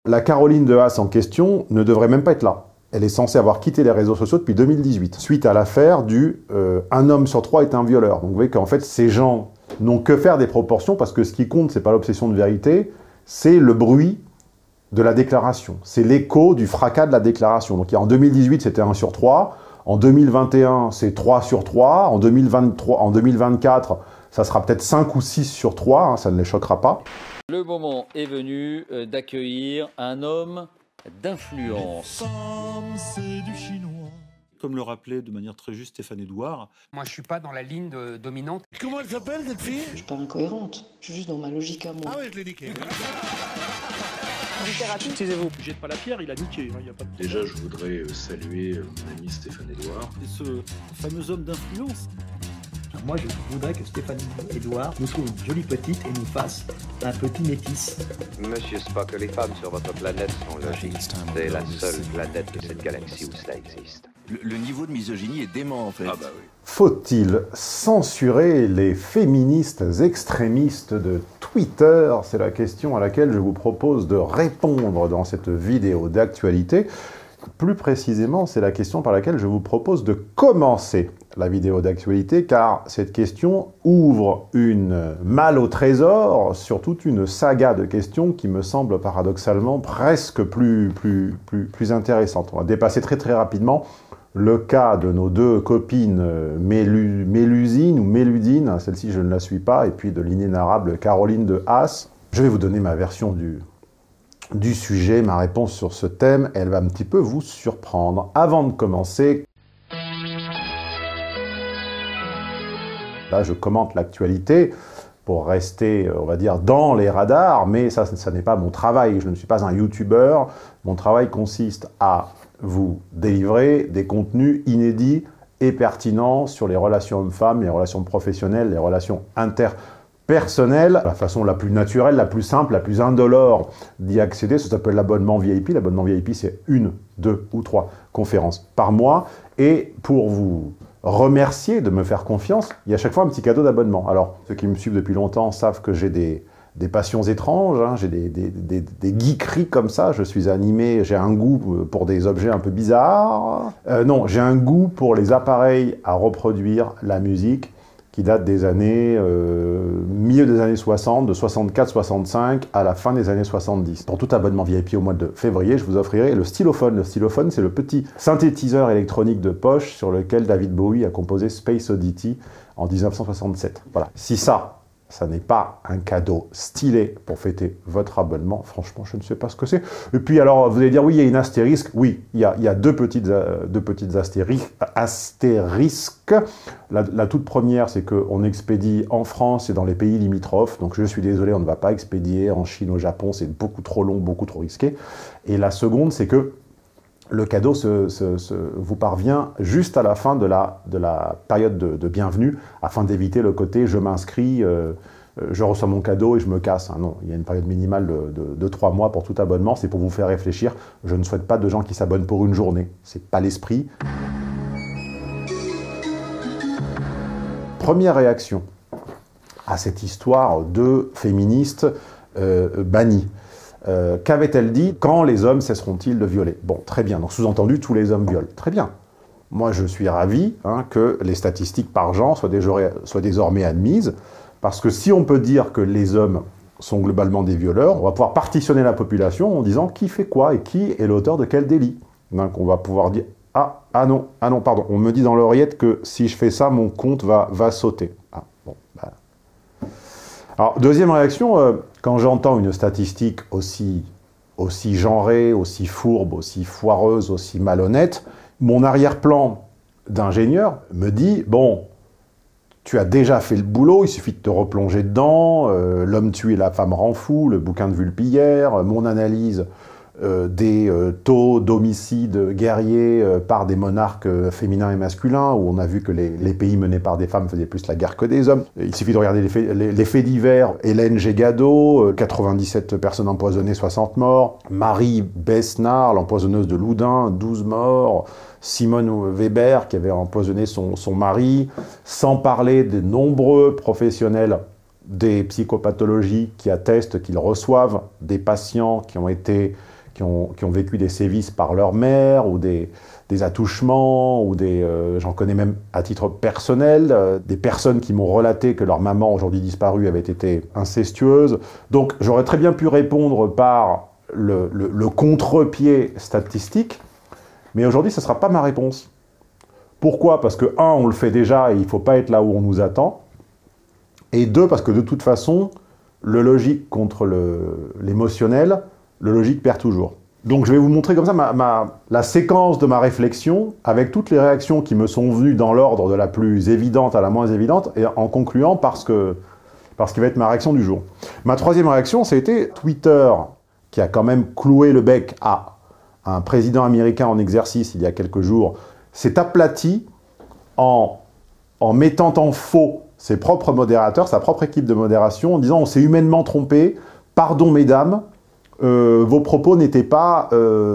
la Caroline de Haas en question ne devrait même pas être là. Elle est censée avoir quitté les réseaux sociaux depuis 2018, suite à l'affaire du « un homme sur 3 est un violeur ». Donc vous voyez qu'en fait, ces gens n'ont que faire des proportions, parce que ce qui compte, c'est pas l'obsession de vérité, c'est le bruit de la déclaration. C'est l'écho du fracas de la déclaration. Donc en 2018, c'était 1 sur 3. En 2021, c'est 3 sur 3. En 2024, ça sera peut-être 5 ou 6 sur 3. Hein, ça ne les choquera pas. Le moment est venu d'accueillir un homme d'influence. C'est du chinois. Comme le rappelait de manière très juste Stéphane Edouard. Moi, je suis pas dans la ligne dominante. Comment elle s'appelle, cette fille? Je suis pas incohérente. Je suis juste dans ma logique à moi. Ah oui, je l'ai niqué. Littérature. Taisez-vous. Jette pas la pierre, il a niqué. Hein, y a pas de... Déjà, je voudrais saluer mon ami Stéphane Edouard. Et ce fameux homme d'influence. Moi, je voudrais que Stéphane Edouard nous trouve une jolie petite et nous fasse un petit métis. Monsieur Spock, les femmes sur votre planète sont logiques. C'est la seule planète de cette galaxie où cela existe. Le niveau de misogynie est dément, en fait. Ah bah oui. Faut-il censurer les féministes extrémistes de Twitter? C'est la question à laquelle je vous propose de répondre dans cette vidéo d'actualité. Plus précisément, c'est la question par laquelle je vous propose de commencer la vidéo d'actualité, car cette question ouvre une malle au trésor sur toute une saga de questions qui me semble paradoxalement presque plus intéressante. On va dépasser très rapidement le cas de nos deux copines Mélusine ou Méludine, celle-ci je ne la suis pas, et puis de l'inénarrable Caroline de Haas. Je vais vous donner ma version du sujet, ma réponse sur ce thème, elle va un petit peu vous surprendre. Avant de commencer, là je commente l'actualité pour rester, on va dire, dans les radars, mais ça n'est pas mon travail, je ne suis pas un youtubeur. Mon travail consiste à vous délivrer des contenus inédits et pertinents sur les relations hommes-femmes, les relations professionnelles, les relations interpersonnelles. La façon la plus naturelle, la plus simple, la plus indolore d'y accéder, ça s'appelle l'abonnement VIP. L'abonnement VIP, c'est 1, 2 ou 3 conférences par mois. Et pour vous remercier de me faire confiance, il y a chaque fois un petit cadeau d'abonnement. Alors, ceux qui me suivent depuis longtemps savent que j'ai des passions étranges, hein, j'ai des geekeries comme ça, je suis animé, j'ai un goût pour des objets un peu bizarres. Non, j'ai un goût pour les appareils à reproduire la musique qui date des années, milieu des années 60, de 64-65 à la fin des années 70. Pour tout abonnement VIP au mois de février, je vous offrirai le stylophone. Le stylophone, c'est le petit synthétiseur électronique de poche sur lequel David Bowie a composé Space Oddity en 1967. Voilà. Si ça n'est pas un cadeau stylé pour fêter votre abonnement, franchement, je ne sais pas ce que c'est. Et puis alors, vous allez dire, oui, il y a une astérisque. Oui, il y a deux petites astérisques. La toute première, c'est qu'on expédie en France et dans les pays limitrophes. Donc je suis désolé, on ne va pas expédier en Chine, au Japon, c'est beaucoup trop long, beaucoup trop risqué. Et la seconde, c'est que le cadeau vous parvient juste à la fin de la période de bienvenue, afin d'éviter le côté « je m'inscris, je reçois mon cadeau et je me casse ». Non, il y a une période minimale de 3 mois pour tout abonnement, c'est pour vous faire réfléchir. Je ne souhaite pas de gens qui s'abonnent pour une journée, c'est pas l'esprit. Première réaction à cette histoire de féministes bannis. Qu'avait-elle dit? Quand les hommes cesseront-ils de violer? Bon, très bien, donc sous-entendu, tous les hommes violent. Très bien. Moi, je suis ravi que les statistiques par genre soient désormais admises, parce que si on peut dire que les hommes sont globalement des violeurs, on va pouvoir partitionner la population en disant qui fait quoi et qui est l'auteur de quel délit. Donc on va pouvoir dire « ah non, pardon, on me dit dans l'oreillette que si je fais ça, mon compte va sauter. » Ah, bon, bah... Alors, deuxième réaction, quand j'entends une statistique aussi genrée, aussi fourbe, aussi foireuse, aussi malhonnête, mon arrière-plan d'ingénieur me dit, bon, tu as déjà fait le boulot, il suffit de te replonger dedans, l'homme tue et la femme rend fou, le bouquin de Vulpillère, mon analyse des taux d'homicides guerriers par des monarques féminins et masculins, où on a vu que les pays menés par des femmes faisaient plus la guerre que des hommes. Il suffit de regarder les faits divers. Hélène Gégado, 97 personnes empoisonnées, 60 morts. Marie Besnard, l'empoisonneuse de Loudun, 12 morts. Simone Weber, qui avait empoisonné son mari. Sans parler des nombreux professionnels des psychopathologies qui attestent qu'ils reçoivent des patients qui ont été qui ont vécu des sévices par leur mère, ou des attouchements, ou j'en connais même à titre personnel, des personnes qui m'ont relaté que leur maman, aujourd'hui disparue, avait été incestueuse. Donc j'aurais très bien pu répondre par le contre-pied statistique, mais aujourd'hui, ce ne sera pas ma réponse. Pourquoi? Parce que, un, on le fait déjà et il ne faut pas être là où on nous attend. Et deux, parce que de toute façon, le logique contre l'émotionnel, le logique perd toujours. Donc je vais vous montrer comme ça la séquence de ma réflexion, avec toutes les réactions qui me sont venues dans l'ordre de la plus évidente à la moins évidente, et en concluant par ce qui va être ma réaction du jour. Ma troisième réaction, ça a été Twitter, qui a quand même cloué le bec à un président américain en exercice il y a quelques jours, s'est aplati en mettant en faux ses propres modérateurs, sa propre équipe de modération, en disant « on s'est humainement trompé, pardon mesdames, vos propos n'étaient pas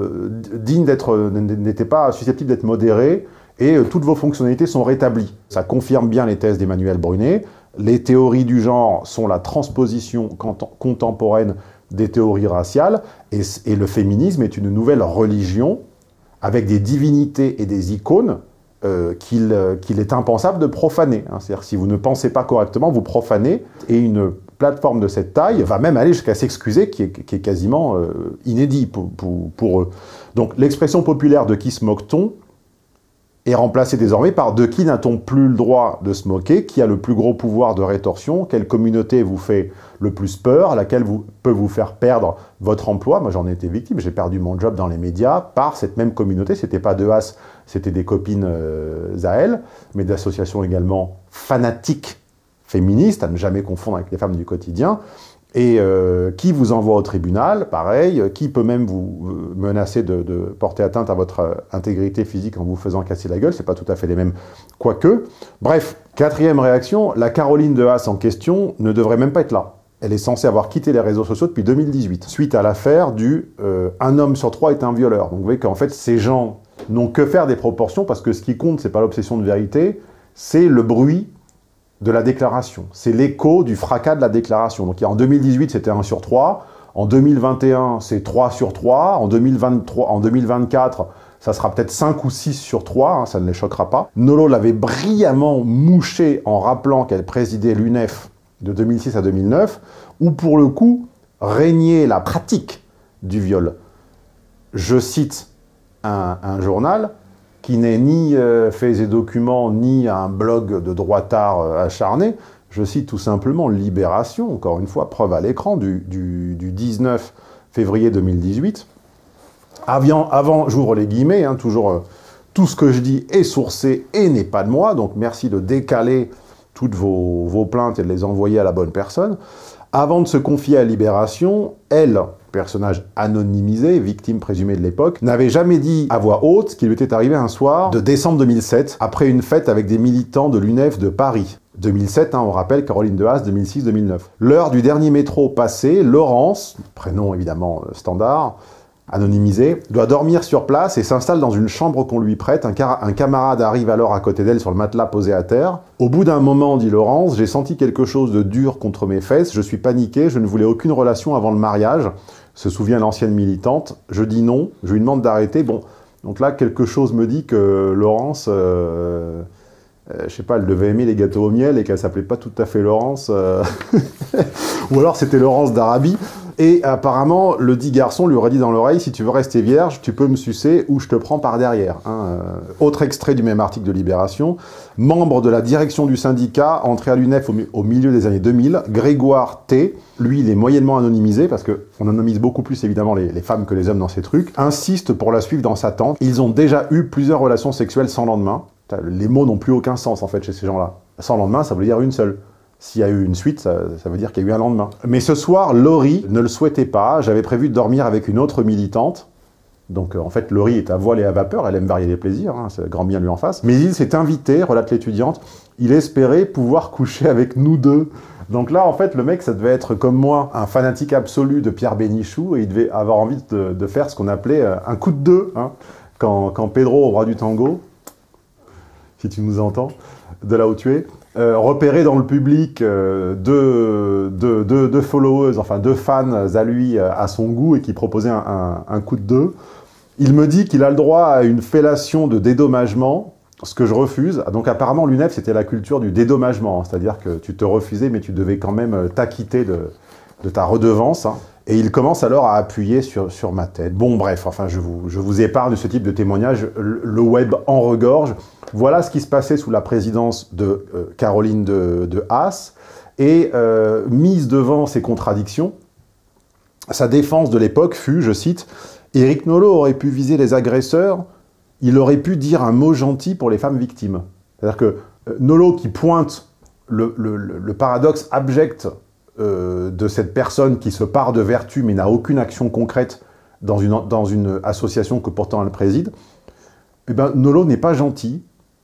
n'étaient pas susceptibles d'être modérés et toutes vos fonctionnalités sont rétablies ». Ça confirme bien les thèses d'Emmanuel Brunet. Les théories du genre sont la transposition contemporaine des théories raciales et le féminisme est une nouvelle religion avec des divinités et des icônes qu'il est impensable de profaner. C'est-à-dire que si vous ne pensez pas correctement, vous profanez, et une plateforme de cette taille va même aller jusqu'à s'excuser, qui est quasiment inédit pour eux. Donc l'expression populaire « de qui se moque-t-on » est remplacée désormais par « de qui n'a-t-on plus le droit de se moquer », qui a le plus gros pouvoir de rétorsion, quelle communauté vous fait le plus peur, laquelle peut vous faire perdre votre emploi. Moi j'en ai été victime, j'ai perdu mon job dans les médias par cette même communauté, c'était pas de Haas, c'était des copines à elle, mais d'associations également fanatiques féministes, à ne jamais confondre avec les femmes du quotidien, et qui vous envoie au tribunal, pareil, qui peut même vous menacer de porter atteinte à votre intégrité physique en vous faisant casser la gueule, c'est pas tout à fait les mêmes, quoique. Bref, quatrième réaction, la Caroline de Haas en question ne devrait même pas être là. Elle est censée avoir quitté les réseaux sociaux depuis 2018, suite à l'affaire du « un homme sur 3 est un violeur ». Donc vous voyez qu'en fait, ces gens n'ont que faire des proportions, parce que ce qui compte, c'est pas l'obsession de vérité, c'est le bruit de la déclaration. C'est l'écho du fracas de la déclaration. Donc en 2018, c'était 1 sur 3, en 2021, c'est 3 sur 3, en 2024, ça sera peut-être 5 ou 6 sur 3, ça ne les choquera pas. Nolo l'avait brillamment mouché en rappelant qu'elle présidait l'UNEF de 2006 à 2009, où pour le coup, régnait la pratique du viol. Je cite un journal qui n'est ni faits et documents, ni un blog de droitard acharné. Je cite tout simplement Libération, encore une fois, preuve à l'écran, du 19 février 2018. Avant j'ouvre les guillemets, toujours tout ce que je dis est sourcé et n'est pas de moi, donc merci de décaler toutes vos plaintes et de les envoyer à la bonne personne. Avant de se confier à Libération, elle, personnage anonymisé, victime présumée de l'époque, n'avait jamais dit à voix haute ce qui lui était arrivé un soir de décembre 2007, après une fête avec des militants de l'UNEF de Paris. 2007, on rappelle, Caroline de Haas, 2006-2009. L'heure du dernier métro passé, Laurence, prénom évidemment standard, anonymisé, doit dormir sur place et s'installe dans une chambre qu'on lui prête. Un camarade arrive alors à côté d'elle sur le matelas posé à terre. Au bout d'un moment, dit Laurence, j'ai senti quelque chose de dur contre mes fesses, je suis paniqué, je ne voulais aucune relation avant le mariage, se souvient l'ancienne militante. Je dis non, je lui demande d'arrêter. Bon, donc là, quelque chose me dit que Laurence, je sais pas, elle devait aimer les gâteaux au miel et qu'elle s'appelait pas tout à fait Laurence, ou alors c'était Laurence d'Arabie. Et apparemment, le dit garçon lui aurait dit dans l'oreille, si tu veux rester vierge, tu peux me sucer ou je te prends par derrière. Autre extrait du même article de Libération. Membre de la direction du syndicat, entré à l'UNEF au milieu des années 2000, Grégoire T, lui il est moyennement anonymisé, parce qu'on anonymise beaucoup plus évidemment les femmes que les hommes dans ces trucs, insiste pour la suivre dans sa tente. Ils ont déjà eu plusieurs relations sexuelles sans lendemain. Les mots n'ont plus aucun sens en fait chez ces gens-là. Sans lendemain, ça veut dire une seule. S'il y a eu une suite, ça veut dire qu'il y a eu un lendemain. Mais ce soir, Laurie ne le souhaitait pas. J'avais prévu de dormir avec une autre militante. Donc en fait, Laurie est à voile et à vapeur. Elle aime varier les plaisirs, c'est grand bien lui en face. Mais il s'est invité, relate l'étudiante. Il espérait pouvoir coucher avec nous deux. Donc là, en fait, le mec, ça devait être comme moi, un fanatique absolu de Pierre Bénichou. Et il devait avoir envie de faire ce qu'on appelait un coup de deux. Quand Pedro, au roi du tango, si tu nous entends, de là où tu es, repéré dans le public deux followers, enfin 2 fans à lui, à son goût, et qui proposaient un coup de 2. Il me dit qu'il a le droit à une fellation de dédommagement, ce que je refuse. Donc apparemment, l'UNEF, c'était la culture du dédommagement, c'est-à-dire que tu te refusais, mais tu devais quand même t'acquitter de ta redevance. Hein. Et il commence alors à appuyer sur ma tête. Bon, bref, enfin, je vous épargne ce type de témoignage. Le web en regorge. Voilà ce qui se passait sous la présidence de Caroline de Haas. Et mise devant ces contradictions, sa défense de l'époque fut, je cite, « Éric Nolot aurait pu viser les agresseurs, il aurait pu dire un mot gentil pour les femmes victimes. » C'est-à-dire que Nolot qui pointe le paradoxe abject de cette personne qui se pare de vertu mais n'a aucune action concrète dans une association que pourtant elle préside, eh ben, Nolot n'est pas gentil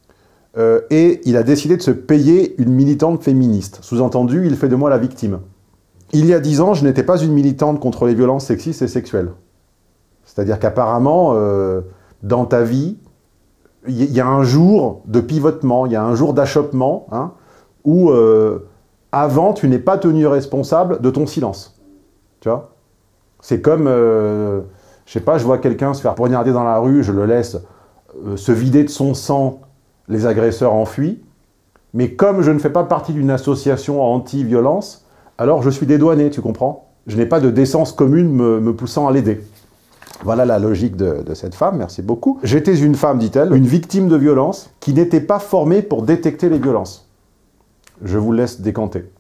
et il a décidé de se payer une militante féministe. Sous-entendu, il fait de moi la victime. Il y a 10 ans, je n'étais pas une militante contre les violences sexistes et sexuelles. C'est-à-dire qu'apparemment, dans ta vie, il y a un jour de pivotement, il y a un jour d'achoppement, hein, où avant, tu n'es pas tenu responsable de ton silence. Tu vois? C'est comme, je sais pas, je vois quelqu'un se faire poignarder dans la rue, je le laisse se vider de son sang, les agresseurs enfuient. Mais comme je ne fais pas partie d'une association anti-violence, alors je suis dédouané, tu comprends? Je n'ai pas de décence commune me poussant à l'aider. Voilà la logique de cette femme, merci beaucoup. J'étais une femme, dit-elle, une victime de violence qui n'était pas formée pour détecter les violences. Je vous laisse décanter.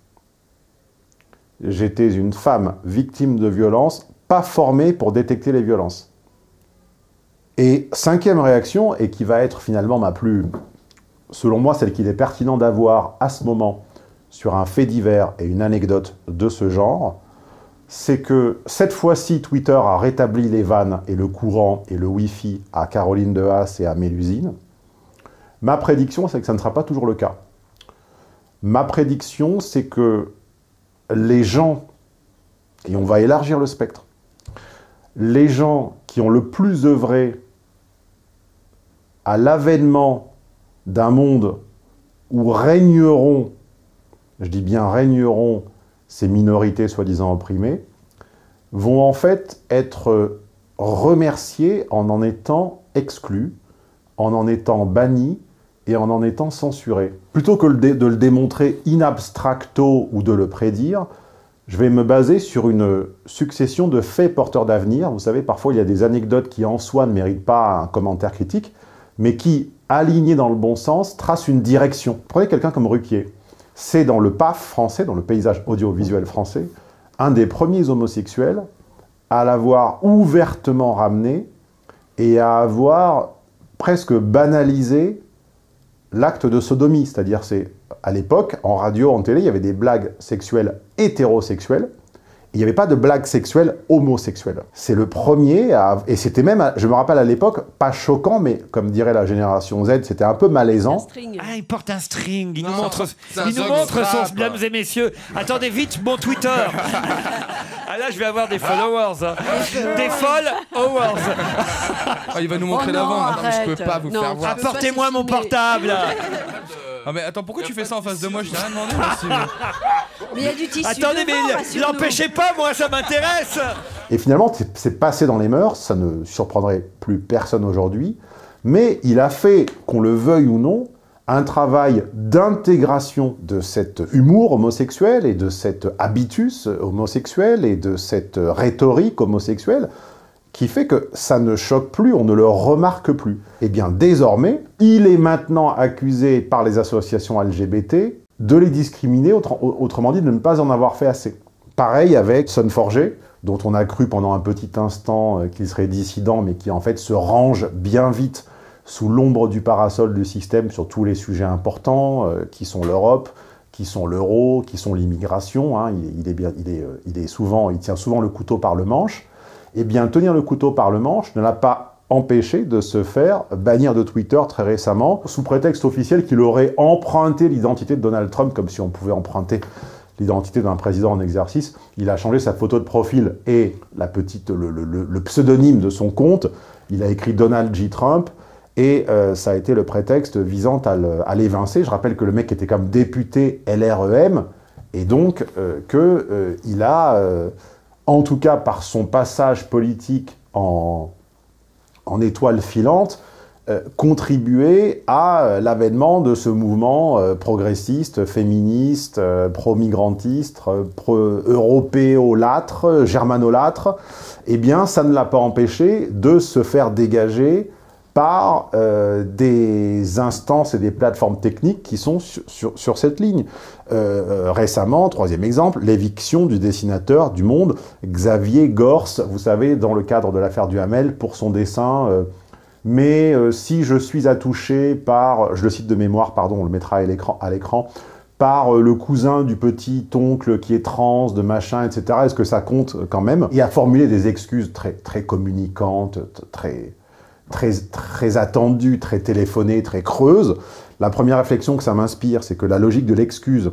J'étais une femme victime de violence, pas formée pour détecter les violences. Et 5e réaction, et qui va être finalement ma plus, selon moi, celle qu'il est pertinent d'avoir à ce moment sur un fait divers et une anecdote de ce genre, c'est que cette fois-ci, Twitter a rétabli les vannes et le courant et le Wi-Fi à Caroline de Haas et à Mélusine. Ma prédiction, c'est que ça ne sera pas toujours le cas. Ma prédiction, c'est que les gens, et on va élargir le spectre, les gens qui ont le plus œuvré à l'avènement d'un monde où régneront, je dis bien régneront, ces minorités soi-disant opprimées, vont en fait être remerciés en étant exclus, en étant bannis et en étant censurés. Plutôt que de le démontrer in abstracto ou de le prédire, je vais me baser sur une succession de faits porteurs d'avenir. Vous savez, parfois il y a des anecdotes qui en soi ne méritent pas un commentaire critique, mais qui, alignées dans le bon sens, tracent une direction. Prenez quelqu'un comme Ruquier. C'est dans le PAF français, dans le paysage audiovisuel français, un des premiers homosexuels à l'avoir ouvertement ramené et à avoir presque banalisé l'acte de sodomie. C'est-à-dire, à l'époque, en radio, en télé, il y avait des blagues sexuelles hétérosexuelles, et il n'y avait pas de blagues sexuelles homosexuelles. C'est le premier, et c'était même, je me rappelle à l'époque, pas choquant, mais comme dirait la génération Z, c'était un peu malaisant. Ah, il porte un string, il nous montre son... Mesdames et messieurs, attendez vite, mon Twitter. Ah là, je vais avoir des followers. Hein. Des followers. Ah, il va nous montrer l'avant, maintenant, je peux pas vous faire voir. Apportez-moi mon portable. Ah mais attends, pourquoi tu fais ça en face de moi? Je t'ai rien demandé. Mais il y a du tissu. Attendez, mais l'empêchez pas, moi ça m'intéresse. Et finalement, c'est passé dans les mœurs, ça ne surprendrait plus personne aujourd'hui, mais il a fait, qu'on le veuille ou non, un travail d'intégration de cet humour homosexuel et de cet habitus homosexuel et de cette rhétorique homosexuelle qui fait que ça ne choque plus, on ne le remarque plus. Eh bien, désormais, il est maintenant accusé par les associations LGBT de les discriminer, autrement dit, de ne pas en avoir fait assez. Pareil avec Son Forger, dont on a cru pendant un petit instant qu'il serait dissident, mais qui en fait se range bien vite sous l'ombre du parasol du système sur tous les sujets importants, qui sont l'Europe, qui sont l'euro, qui sont l'immigration. Hein, il tient souvent le couteau par le manche. Eh bien, tenir le couteau par le manche ne l'a pas empêché de se faire bannir de Twitter très récemment, sous prétexte officiel qu'il aurait emprunté l'identité de Donald Trump, comme si on pouvait emprunter l'identité d'un président en exercice. Il a changé sa photo de profil et le pseudonyme de son compte. Il a écrit Donald J. Trump. et ça a été le prétexte visant à l'évincer. Je rappelle que le mec était comme député LREM, et donc qu'il a, en tout cas par son passage politique en étoile filante, contribué à l'avènement de ce mouvement progressiste, féministe, pro-migrantiste, pro-européolâtre, germanolâtre. Eh bien, ça ne l'a pas empêché de se faire dégager par des instances et des plateformes techniques qui sont sur cette ligne. Récemment, troisième exemple, l'éviction du dessinateur du Monde, Xavier Gorce, vous savez, dans le cadre de l'affaire Duhamel, pour son dessin mais si je suis attouché par, je le cite de mémoire, pardon, on le mettra à l'écran, par le cousin du petit oncle qui est trans, de machin, etc., est-ce que ça compte quand même? Et à formuler des excuses très communicantes, très attendues, très téléphonées, très creuses. La première réflexion que ça m'inspire, c'est que la logique de l'excuse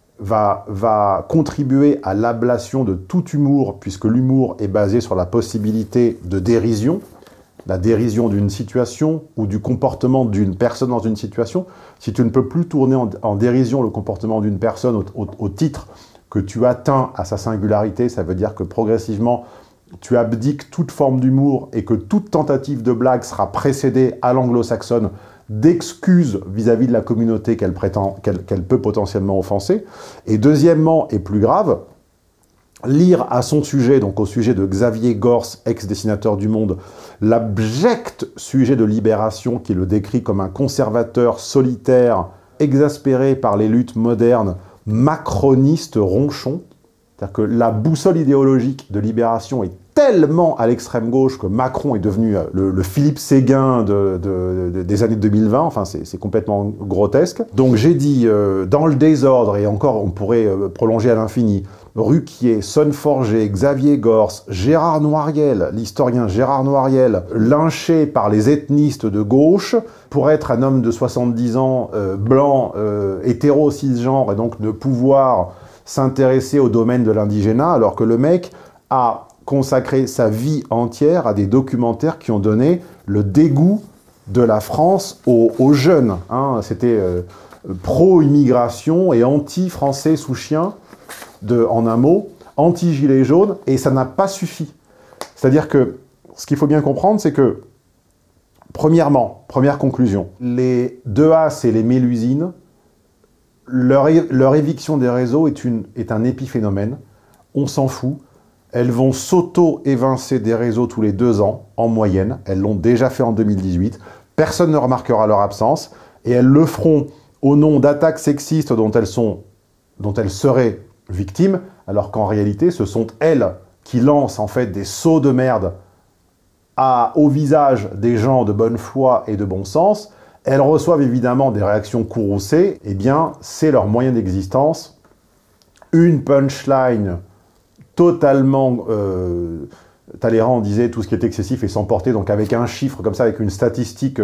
va contribuer à l'ablation de tout humour, puisque l'humour est basé sur la possibilité de dérision, la dérision d'une situation ou du comportement d'une personne dans une situation. Si tu ne peux plus tourner en dérision le comportement d'une personne au titre que tu atteins à sa singularité, ça veut dire que progressivement, tu abdiques toute forme d'humour et que toute tentative de blague sera précédée à l'anglo-saxonne d'excuses vis-à-vis de la communauté qu'elle peut potentiellement offenser. Et deuxièmement, et plus grave, lire à son sujet, donc au sujet de Xavier Gorce, ex-dessinateur du Monde, l'abject sujet de Libération qui le décrit comme un conservateur solitaire, exaspéré par les luttes modernes, macroniste ronchon. C'est-à-dire que la boussole idéologique de Libération est tellement à l'extrême gauche que Macron est devenu le Philippe Séguin des années 2020, enfin c'est complètement grotesque. Donc j'ai dit, dans le désordre, et encore on pourrait prolonger à l'infini, Ruquier, Sonneforger, Xavier Gorce, Gérard Noiriel, l'historien Gérard Noiriel, lynché par les ethnistes de gauche, pour être un homme de 70 ans, blanc, hétéro, cisgenre, et donc de pouvoir s'intéresser au domaine de l'indigénat, alors que le mec a consacré sa vie entière à des documentaires qui ont donné le dégoût de la France aux jeunes. Hein. C'était pro-immigration et anti-français sous chien, en un mot, anti-gilet jaune, et ça n'a pas suffi. C'est-à-dire que ce qu'il faut bien comprendre, c'est que, premièrement, première conclusion, les 2As et les Mélusines, leur éviction des réseaux est un épiphénomène. On s'en fout. Elles vont s'auto-évincer des réseaux tous les 2 ans, en moyenne. Elles l'ont déjà fait en 2018. Personne ne remarquera leur absence. Et elles le feront au nom d'attaques sexistes dont elles seraient victimes, alors qu'en réalité, ce sont elles qui lancent en fait des sauts de merde au visage des gens de bonne foi et de bon sens. Elles reçoivent évidemment des réactions courroucées. Eh bien, c'est leur moyen d'existence. Une punchline totalement... Talleyrand disait tout ce qui est excessif est sans portée, donc avec un chiffre comme ça, avec une statistique,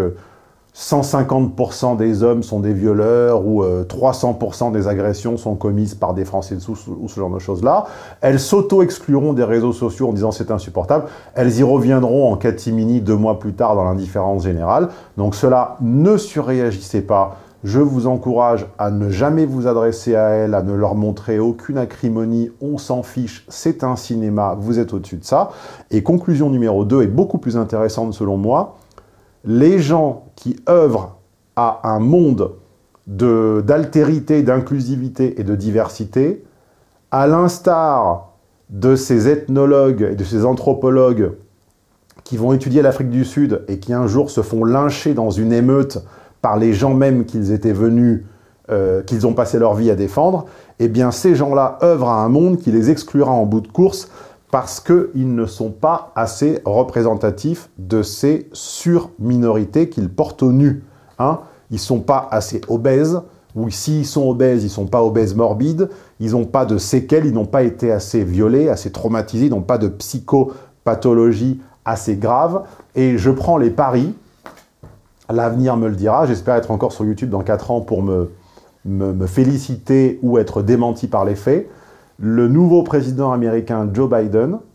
150% des hommes sont des violeurs, ou 300% des agressions sont commises par des Français dessous, ou ce genre de choses-là. Elles s'auto-excluront des réseaux sociaux en disant c'est insupportable. Elles y reviendront en catimini 2 mois plus tard dans l'indifférence générale. Donc cela, ne surréagissez pas. Je vous encourage à ne jamais vous adresser à elles, à ne leur montrer aucune acrimonie, on s'en fiche, c'est un cinéma, vous êtes au-dessus de ça. Et conclusion numéro 2 est beaucoup plus intéressante selon moi. Les gens qui œuvrent à un monde d'altérité, d'inclusivité et de diversité, à l'instar de ces ethnologues et de ces anthropologues qui vont étudier l'Afrique du Sud et qui un jour se font lyncher dans une émeute par les gens même qu'ils étaient venus, qu'ils ont passé leur vie à défendre, eh bien ces gens-là œuvrent à un monde qui les exclura en bout de course parce qu'ils ne sont pas assez représentatifs de ces surminorités qu'ils portent au nu. Hein. Ils ne sont pas assez obèses, ou s'ils sont obèses, ils ne sont pas obèses morbides, ils n'ont pas de séquelles, ils n'ont pas été assez violés, assez traumatisés, ils n'ont pas de psychopathologie assez grave. Et je prends les paris, l'avenir me le dira, j'espère être encore sur YouTube dans 4 ans pour me féliciter ou être démenti par les faits. Le nouveau président américain Joe Biden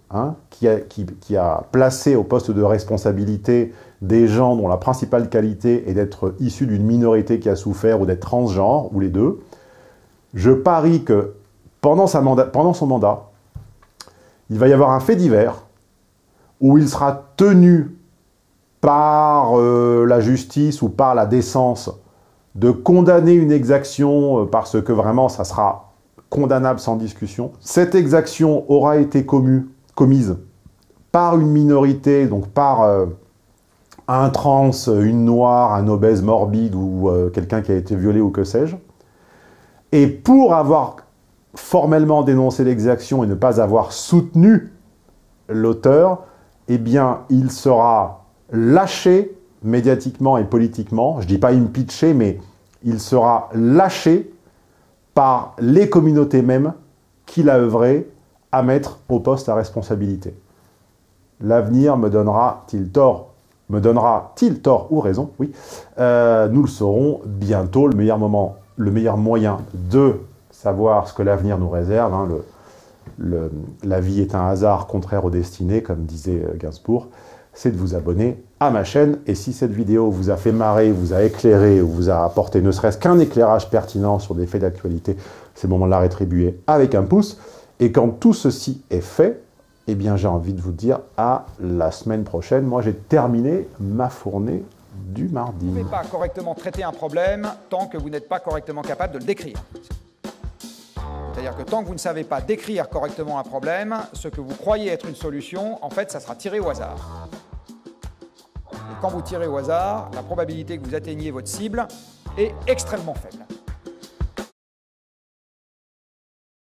hein, qui a placé au poste de responsabilité des gens dont la principale qualité est d'être issus d'une minorité qui a souffert ou d'être transgenre, ou les deux, je parie que pendant son mandat, il va y avoir un fait divers où il sera tenu par la justice ou par la décence de condamner une exaction parce que vraiment ça sera condamnable sans discussion. Cette exaction aura été commise par une minorité, donc par un trans, une noire, un obèse morbide ou quelqu'un qui a été violé ou que sais-je. Et pour avoir formellement dénoncé l'exaction et ne pas avoir soutenu l'auteur, eh bien, il sera lâché médiatiquement et politiquement. Je ne dis pas impeaché, mais il sera lâché par les communautés mêmes qu'il a œuvré à mettre au poste à responsabilité. L'avenir me donnera-t-il tort? Me donnera-t-il tort ou raison? Oui. Nous le saurons bientôt. Le meilleur moyen de savoir ce que l'avenir nous réserve, hein, la vie est un hasard contraire aux destinées, comme disait Gainsbourg, c'est de vous abonner à ma chaîne. Et si cette vidéo vous a fait marrer, vous a éclairé, ou vous a apporté ne serait-ce qu'un éclairage pertinent sur des faits d'actualité, c'est le moment de la rétribuer avec un pouce. Et quand tout ceci est fait, eh bien j'ai envie de vous dire à la semaine prochaine. Moi j'ai terminé ma fournée du mardi. Vous ne pouvez pas correctement traiter un problème tant que vous n'êtes pas correctement capable de le décrire. C'est-à-dire que tant que vous ne savez pas décrire correctement un problème, ce que vous croyez être une solution, en fait, ça sera tiré au hasard. Et quand vous tirez au hasard, la probabilité que vous atteigniez votre cible est extrêmement faible.